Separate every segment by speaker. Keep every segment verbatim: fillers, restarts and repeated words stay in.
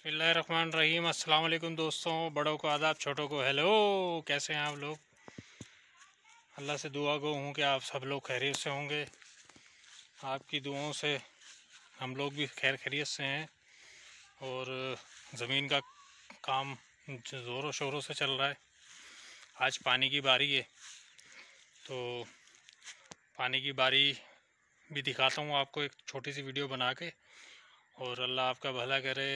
Speaker 1: बिस्मिल्लाहिर्रहमानिर्रहीम। अस्सलाम वालेकुम दोस्तों, बड़ों को आदाब, छोटों को हेलो। कैसे हैं आप लोग? अल्लाह से दुआ गो हूँ कि आप सब लोग खैरियत से होंगे। आपकी दुआओं से हम लोग भी खैर खैरियत से हैं। और ज़मीन का काम ज़ोरों शोरों से चल रहा है। आज पानी की बारी है, तो पानी की बारी भी दिखाता हूँ आपको एक छोटी सी वीडियो बना के। और अल्लाह आपका भला करे।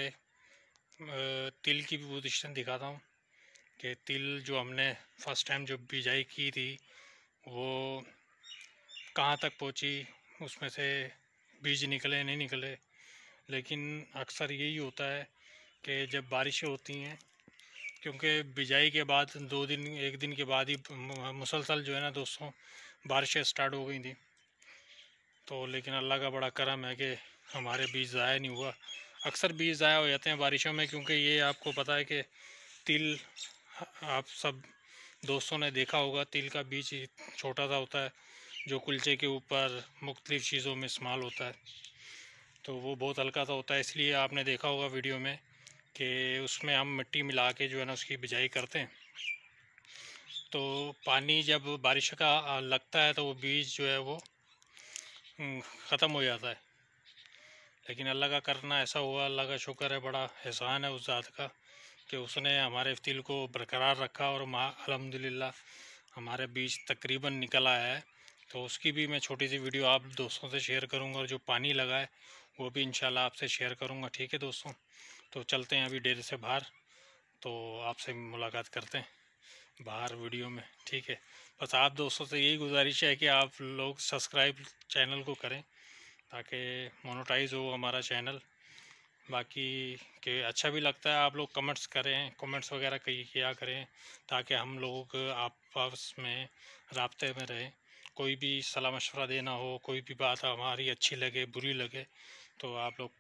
Speaker 1: तिल की भी पोजीशन दिखाता हूँ कि तिल जो हमने फर्स्ट टाइम जो बिजाई की थी वो कहाँ तक पहुँची, उसमें से बीज निकले नहीं निकले। लेकिन अक्सर यही होता है कि जब बारिशें होती हैं, क्योंकि बिजाई के बाद दो दिन एक दिन के बाद ही मुसलसल जो है ना दोस्तों बारिशें स्टार्ट हो गई थी। तो लेकिन अल्लाह का बड़ा करम है कि हमारे बीज ज़ाया नहीं हुआ। अक्सर बीज ज़ाया हो जाते हैं बारिशों में, क्योंकि ये आपको पता है कि तिल, आप सब दोस्तों ने देखा होगा, तिल का बीज छोटा सा होता है जो कुलचे के ऊपर मुख्तलिफ़ चीज़ों में इस्तेमाल होता है। तो वो बहुत हल्का सा होता है, इसलिए आपने देखा होगा वीडियो में कि उसमें हम मिट्टी मिला के जो है ना उसकी बिजाई करते हैं। तो पानी जब बारिश का लगता है तो वो बीज जो है वो ख़त्म हो जाता है। लेकिन अल्लाह का करना ऐसा हुआ, अल्लाह का शुक्र है, बड़ा एहसान है उस ज़ात का कि उसने हमारे तिल को बरकरार रखा और अल्हम्दुलिल्लाह हमारे बीज तकरीबन निकल आया है। तो उसकी भी मैं छोटी सी वीडियो आप दोस्तों से शेयर करूंगा, और जो पानी लगा है वो भी इंशाल्लाह आपसे शेयर करूंगा। ठीक है दोस्तों, तो चलते हैं अभी डेरे से बाहर, तो आपसे मुलाकात करते हैं बाहर वीडियो में। ठीक है, बस आप दोस्तों से यही गुजारिश है कि आप लोग सब्सक्राइब चैनल को करें ताकि मोनेटाइज हो हमारा चैनल। बाकी के अच्छा भी लगता है आप लोग कमेंट्स करें, कमेंट्स वगैरह कहीं किया करें ताकि हम लोग आपस में राब्ते में रहें। कोई भी सलाह मशवरा देना हो, कोई भी बात हमारी अच्छी लगे बुरी लगे तो आप लोग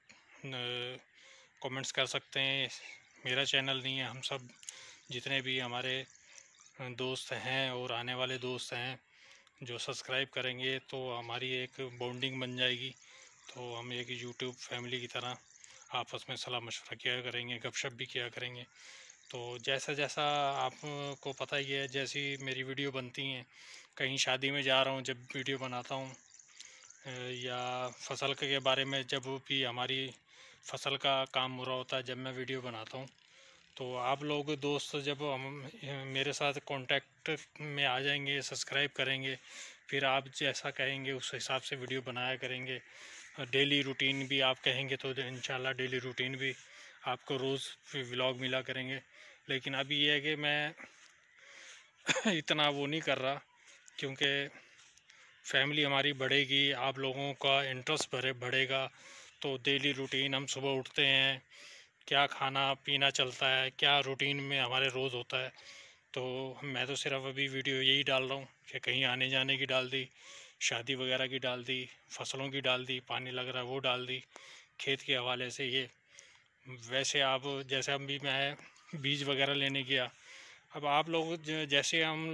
Speaker 1: कमेंट्स कर सकते हैं। मेरा चैनल नहीं है, हम सब जितने भी हमारे दोस्त हैं और आने वाले दोस्त हैं जो सब्सक्राइब करेंगे तो हमारी एक बॉन्डिंग बन जाएगी। तो हम एक यूट्यूब फैमिली की तरह आपस में सलाह मशवरा किया करेंगे, गपशप भी किया करेंगे। तो जैसा जैसा आपको पता ही है, जैसी मेरी वीडियो बनती हैं, कहीं शादी में जा रहा हूँ जब वीडियो बनाता हूँ, या फसल के बारे में जब भी हमारी फसल का काम हो रहा होता है जब मैं वीडियो बनाता हूँ, तो आप लोग दोस्त जब हम मेरे साथ कांटेक्ट में आ जाएंगे, सब्सक्राइब करेंगे, फिर आप जैसा कहेंगे उस हिसाब से वीडियो बनाया करेंगे। डेली रूटीन भी आप कहेंगे तो इंशाल्लाह डेली रूटीन भी आपको रोज़ व्लॉग मिला करेंगे। लेकिन अभी ये है कि मैं इतना वो नहीं कर रहा, क्योंकि फैमिली हमारी बढ़ेगी, आप लोगों का इंटरेस्ट भरे बढ़ेगा। तो डेली रूटीन हम सुबह उठते हैं, क्या खाना पीना चलता है, क्या रूटीन में हमारे रोज़ होता है। तो मैं तो सिर्फ अभी वीडियो यही डाल रहा हूँ कि कहीं आने जाने की डाल दी, शादी वगैरह की डाल दी, फसलों की डाल दी, पानी लग रहा है वो डाल दी, खेत के हवाले से ये। वैसे आप जैसे अभी मैं बीज वगैरह लेने गया, अब आप लोग जैसे हम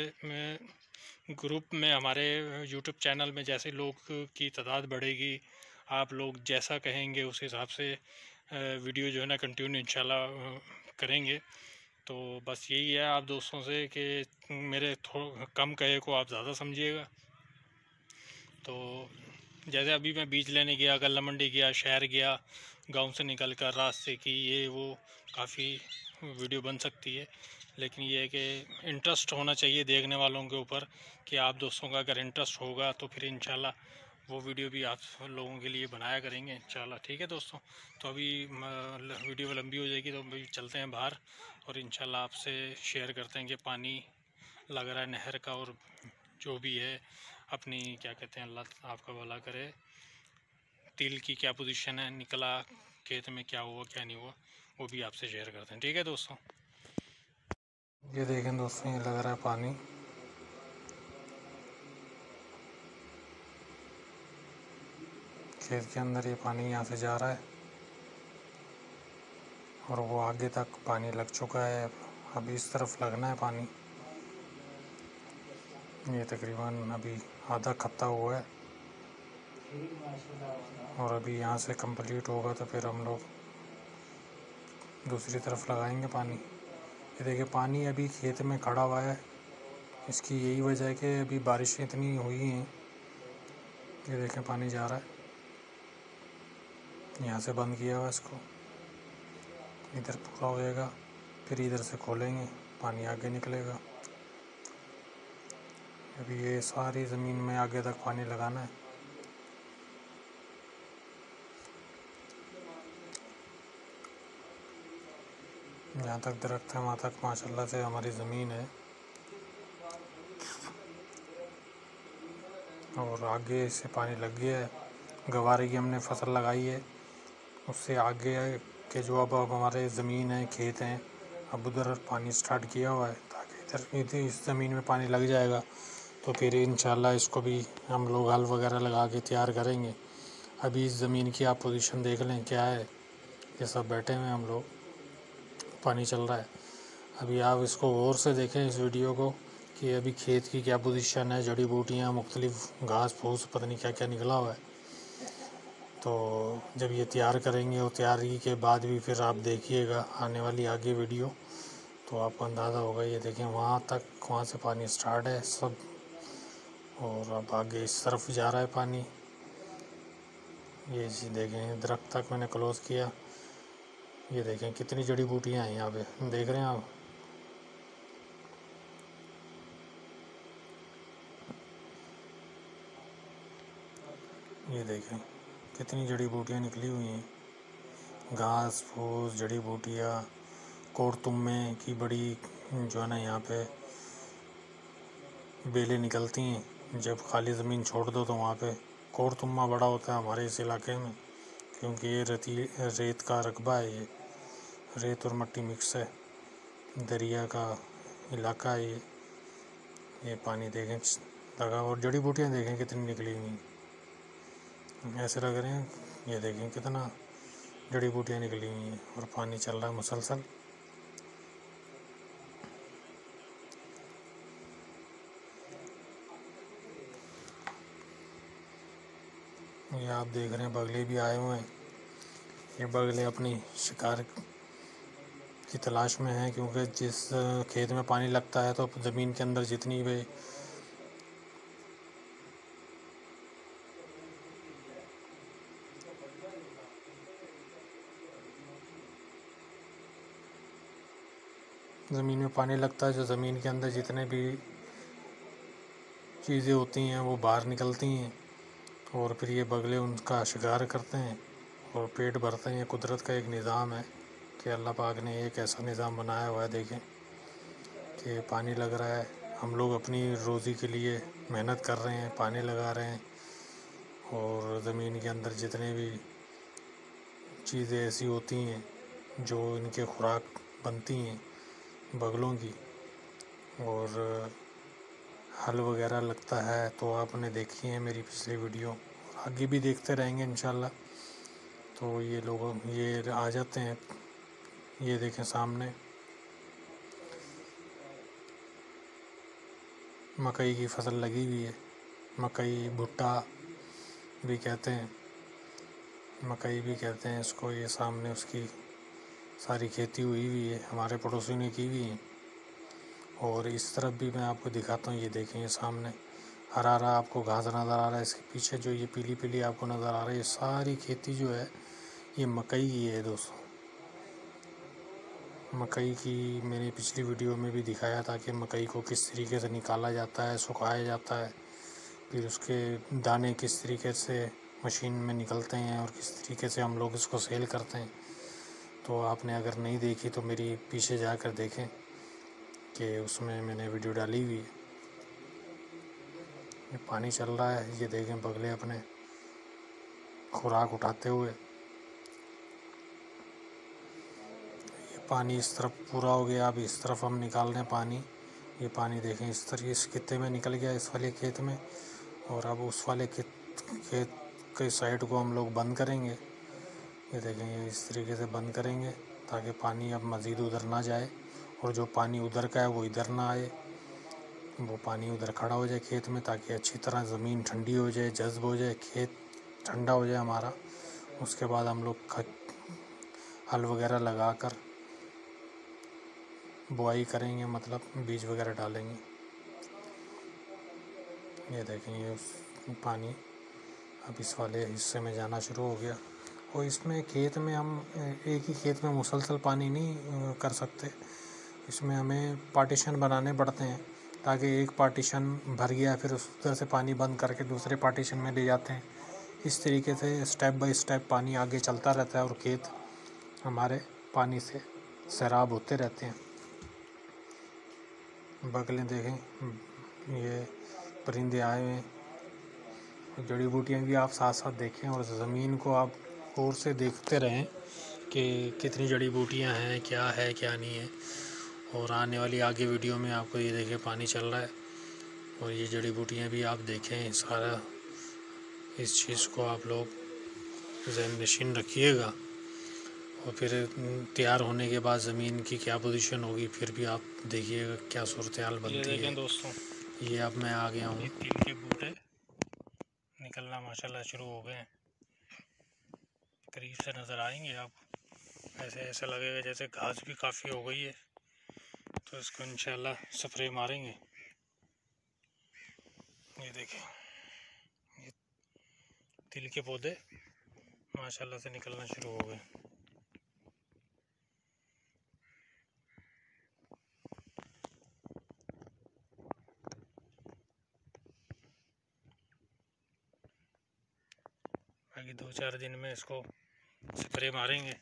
Speaker 1: लोग ग्रुप में हमारे यूट्यूब चैनल में जैसे लोग की तादाद बढ़ेगी, आप लोग जैसा कहेंगे उस हिसाब से वीडियो जो है ना कंटिन्यू इंशाल्लाह करेंगे। तो बस यही है आप दोस्तों से कि मेरे थोड़ा कम कहे को आप ज़्यादा समझिएगा। तो जैसे अभी मैं बीज लेने गया, गल्ला मंडी गया, शहर गया, गांव से निकल कर रास्ते की ये वो काफ़ी वीडियो बन सकती है। लेकिन ये है कि इंटरेस्ट होना चाहिए देखने वालों के ऊपर, कि आप दोस्तों का अगर इंटरेस्ट होगा तो फिर इंशाल्लाह वो वीडियो भी आप लोगों के लिए बनाया करेंगे इंशाल्लाह। ठीक है दोस्तों, तो अभी वीडियो लंबी हो जाएगी तो अभी चलते हैं बाहर और इंशाल्लाह आपसे शेयर करते हैं कि पानी लग रहा है नहर का, और जो भी है अपनी क्या कहते हैं, अल्लाह आपका भला करे, तिल की क्या पोजीशन है, निकला खेत में क्या हुआ क्या नहीं हुआ, वो भी आपसे शेयर करते हैं। ठीक है दोस्तों, ये देखें दोस्तों, ये लग रहा है पानी, खेत के अंदर ये पानी यहाँ से जा रहा है और वो आगे तक पानी लग चुका है। अभी इस तरफ लगना है पानी, ये तकरीबन अभी आधा खत्ता हुआ है और अभी यहाँ से कंप्लीट होगा तो फिर हम लोग दूसरी तरफ लगाएंगे पानी। ये देखिए पानी अभी खेत में खड़ा हुआ है, इसकी यही वजह है कि अभी बारिशें इतनी हुई हैं। ये देखें पानी जा रहा है, यहाँ से बंद किया हुआ इसको, इधर पूरा हो जाएगा, फिर इधर से खोलेंगे, पानी आगे निकलेगा। अभी ये सारी ज़मीन में आगे तक पानी लगाना है। जहाँ तक दरख्त है वहाँ तक माशाल्लाह से हमारी ज़मीन है, और आगे से पानी लग गया है। गवारे की हमने फसल लगाई है, उससे आगे के जो अब अब हमारे ज़मीन है, खेत हैं, अब उधर पानी स्टार्ट किया हुआ है, ताकि इधर इधर इस ज़मीन में पानी लग जाएगा तो फिर इंशाल्लाह इसको भी हम लोग हल वगैरह लगा के तैयार करेंगे। अभी इस ज़मीन की आप पोजीशन देख लें क्या है, ये सब बैठे हुए हैं हम लोग, पानी चल रहा है। अभी आप इसको गौर से देखें इस वीडियो को कि अभी खेत की क्या पोजीशन है, जड़ी बूटियाँ, मुख्तलिफ घास फूस, पता नहीं क्या क्या निकला हुआ है। तो जब ये तैयार करेंगे और तैयारी के बाद भी फिर आप देखिएगा आने वाली आगे वीडियो, तो आपको अंदाज़ा होगा। ये देखें वहाँ तक, वहाँ से पानी स्टार्ट है सब, और अब आगे इस तरफ जा रहा है पानी। ये जी देखें दरख्त तक मैंने क्लोज़ किया। ये देखें कितनी जड़ी बूटियाँ हैं यहाँ पे, देख रहे हैं आप। ये देखें कितनी जड़ी बूटियाँ निकली हुई हैं, घास फूस, जड़ी बूटियाँ, कोड़तुम्मे की बड़ी जो है ना यहाँ पे बेलें निकलती हैं। जब खाली ज़मीन छोड़ दो तो वहाँ पे कोड़तुम्मा बड़ा होता है हमारे इस इलाके में, क्योंकि ये रेती रेत का रकबा है, ये रेत और मट्टी मिक्स है, दरिया का इलाका है ये। ये पानी देखें लगा, और जड़ी बूटियाँ देखें कितनी निकली हुई, ऐसे लग रहे हैं। ये देखें कितना जड़ी बूटियाँ निकली हुई हैं, और पानी चल रहा है मुसलसल। ये आप देख रहे हैं बगले भी आए हुए हैं। ये बगले अपनी शिकार की तलाश में हैं, क्योंकि जिस खेत में पानी लगता है तो ज़मीन के अंदर जितनी भी ज़मीन में पानी लगता है, जो ज़मीन के अंदर जितने भी चीज़ें होती हैं वो बाहर निकलती हैं, और फिर ये बगले उनका शिकार करते हैं और पेट भरते हैं। कुदरत का एक निज़ाम है कि अल्लाह पाक ने एक ऐसा निज़ाम बनाया हुआ है। देखें कि पानी लग रहा है, हम लोग अपनी रोज़ी के लिए मेहनत कर रहे हैं, पानी लगा रहे हैं, और ज़मीन के अंदर जितने भी चीज़ें ऐसी होती हैं जो इनके खुराक बनती हैं बगलों की, और हल वगैरह लगता है तो आपने देखी है मेरी पिछली वीडियो, आगे भी देखते रहेंगे इंशाल्लाह। तो ये लोग ये आ जाते हैं। ये देखें सामने मकई की फसल लगी हुई है, मकई भुट्टा भी कहते हैं, मकई भी कहते हैं इसको। ये सामने उसकी सारी खेती हुई हुई है, हमारे पड़ोसी ने की हुई है। और इस तरफ भी मैं आपको दिखाता हूँ। ये देखें ये सामने हरा हरा आपको घास नज़र आ रहा है, इसके पीछे जो ये पीली पीली आपको नज़र आ रहा है, ये सारी खेती जो है ये मकई की है दोस्तों। मकई की मैंने पिछली वीडियो में भी दिखाया था कि मकई को किस तरीके से निकाला जाता है, सुखाया जाता है, फिर उसके दाने किस तरीके से मशीन में निकलते हैं और किस तरीके से हम लोग इसको सेल करते हैं। तो आपने अगर नहीं देखी तो मेरी पीछे जाकर देखें कि उसमें मैंने वीडियो डाली हुई है। ये पानी चल रहा है, ये देखें बगले अपने खुराक उठाते हुए। पानी इस तरफ पूरा हो गया, अब इस तरफ हम निकाल रहे हैं पानी। ये पानी देखें इस तरह इस खेते में निकल गया, इस वाले खेत में, और अब उस वाले खेत खेत के साइड को हम लोग बंद करेंगे। ये देखें ये इस तरीके से बंद करेंगे ताकि पानी अब मज़ीद उधर ना जाए, और जो पानी उधर का है वो इधर ना आए, वो पानी उधर खड़ा हो जाए खेत में, ताकि अच्छी तरह ज़मीन ठंडी हो जाए, जज्ब हो जाए, खेत ठंडा हो जाए हमारा। उसके बाद हम लोग हल वगैरह लगा कर बुआई करेंगे, मतलब बीज वगैरह डालेंगे। ये देखेंगे पानी अब इस वाले हिस्से में जाना शुरू हो गया। और इसमें खेत में हम एक ही खेत में मुसलसल पानी नहीं कर सकते, इसमें हमें पार्टीशन बनाने पड़ते हैं, ताकि एक पार्टीशन भर गया फिर उस तरह से पानी बंद करके दूसरे पार्टीशन में ले जाते हैं। इस तरीके से स्टेप बाय स्टेप पानी आगे चलता रहता है और खेत हमारे पानी से सैराब होते रहते हैं। बगलें देखें, ये परिंदे आए हुए हैं। जड़ी बूटियाँ भी आप साथ साथ देखें और ज़मीन को आप गौर से देखते रहें कि कितनी जड़ी बूटियाँ हैं, क्या है क्या नहीं है। और आने वाली आगे वीडियो में आपको ये देखें पानी चल रहा है और ये जड़ी बूटियाँ भी आप देखें। सारा इस चीज़ को आप लोग ज़हन नशीन रखिएगा। और फिर तैयार होने के बाद ज़मीन की क्या पोजीशन होगी फिर भी आप देखिएगा क्या सूरत हाल बनती है। दोस्तों ये अब मैं आ गया हूँ, तिल के बूटे निकलना माशाल्लाह शुरू हो गए हैं। करीब से नज़र आएंगे आप, ऐसे ऐसे लगेगा जैसे घास भी काफ़ी हो गई है। तो इसको इंशाल्लाह स्प्रे मारेंगे। ये देखें, ये तिल के पौधे माशाल्लाह से निकलना शुरू हो गए। बाकी दो चार दिन में इसको स्प्रे मारेंगे।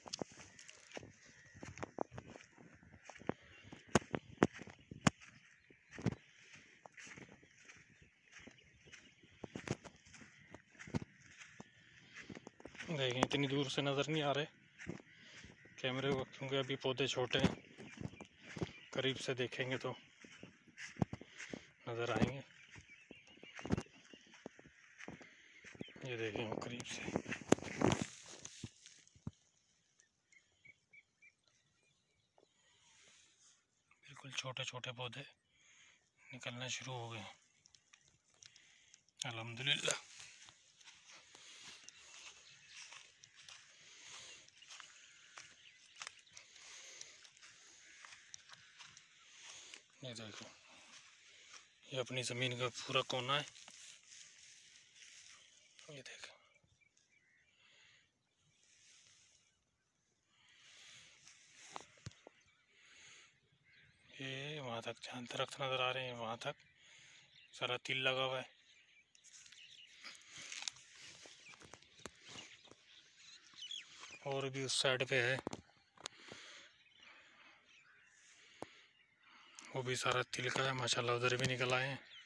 Speaker 1: देखें इतनी दूर से नज़र नहीं आ रहे कैमरे को, क्योंकि अभी पौधे छोटे हैं। करीब से देखेंगे तो नज़र आएंगे। ये देखें करीब से, बिल्कुल छोटे छोटे पौधे निकलना शुरू हो गए अल्हम्दुलिल्लाह। ये देखो, ये अपनी ज़मीन का पूरा कोना है। ये देखो, ये वहाँ तक जहाँ दरख्त नज़र आ रहे हैं वहाँ तक सारा तिल लगा हुआ है। और भी उस साइड पे है, वो भी सारा तिल का है माशाल्लाह, उधर भी निकल आए हैं।